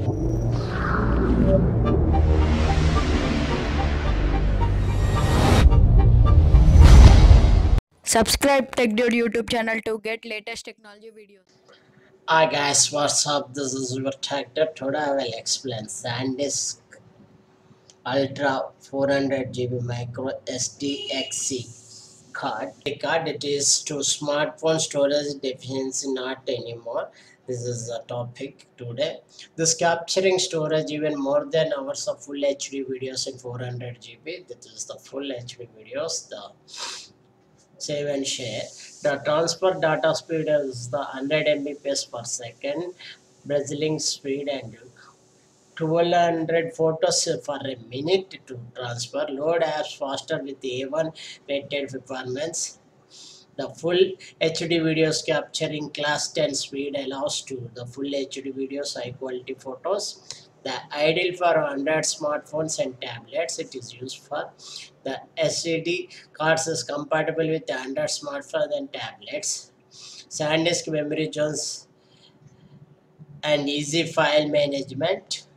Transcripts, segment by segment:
Subscribe TechDude YouTube channel to get latest technology videos. Hi guys, what's up? This is your Tech. Today I will explain SanDisk Ultra 400GB microSDXC card. It is to smartphone storage deficiency not anymore. This is the topic today. This capturing storage even more than hours of full HD videos in 400GB. That is the full HD videos. The save and share. The transfer data speed is the 100 Mbps per second, blazingly speed and 1200 photos for a minute to transfer. Load apps faster with A1 rated performance. The full HD videos capturing class 10 speed allows to the full HD videos high quality photos. The ideal for Android smartphones and tablets. It is used for the SD cards is compatible with Android smartphones and tablets. SanDisk memory zones and easy file management.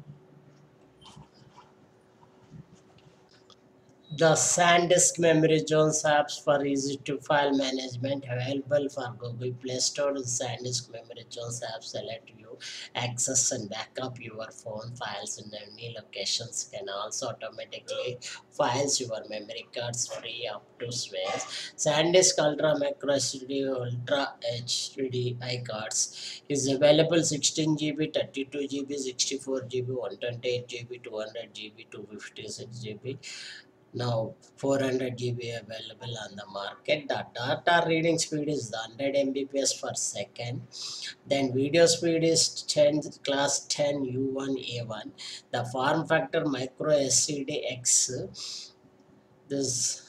The SanDisk memory zones apps for easy to file management available for Google Play Store. The SanDisk memory zones apps let you access and backup your phone files in any locations. Can also automatically files your memory cards free up to space. SanDisk Ultra microSD Ultra HDI cards is available 16GB, 32GB, 64GB, 128GB, 200GB, 256GB. Now 400GB available on the market. The data reading speed is 100 Mbps per second. Then video speed is 10 class 10 U1A1. The form factor microSDXC. This